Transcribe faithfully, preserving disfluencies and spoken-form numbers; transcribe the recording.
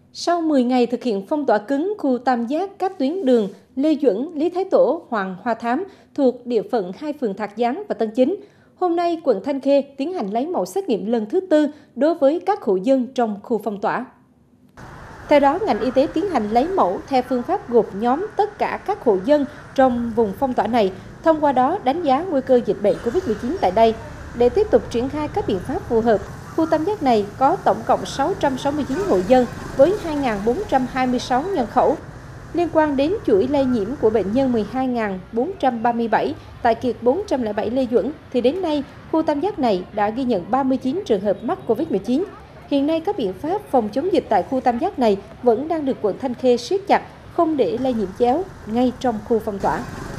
Sau mười ngày thực hiện phong tỏa cứng khu tam giác các tuyến đường Lê Duẩn, Lý Thái Tổ, Hoàng Hoa Thám thuộc địa phận hai phường Thạc Gián và Tân Chính, hôm nay quận Thanh Khê tiến hành lấy mẫu xét nghiệm lần thứ tư đối với các hộ dân trong khu phong tỏa. Theo đó, ngành y tế tiến hành lấy mẫu theo phương pháp gộp nhóm tất cả các hộ dân trong vùng phong tỏa này, thông qua đó đánh giá nguy cơ dịch bệnh Covid mười chín tại đây. Để tiếp tục triển khai các biện pháp phù hợp, khu tam giác này có tổng cộng sáu trăm sáu mươi chín hộ dân với hai nghìn bốn trăm hai mươi sáu nhân khẩu. Liên quan đến chuỗi lây nhiễm của bệnh nhân mười hai nghìn bốn trăm ba mươi bảy tại Kiệt bốn trăm lẻ bảy Lê Duẩn, thì đến nay, khu tam giác này đã ghi nhận ba mươi chín trường hợp mắc Covid mười chín. Hiện nay, các biện pháp phòng chống dịch tại khu tam giác này vẫn đang được quận Thanh Khê siết chặt, không để lây nhiễm chéo ngay trong khu phong tỏa.